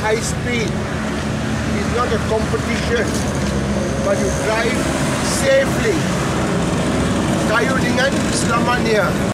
high speed. It's not a competition, but you drive safely. Kayu dengan selamanya.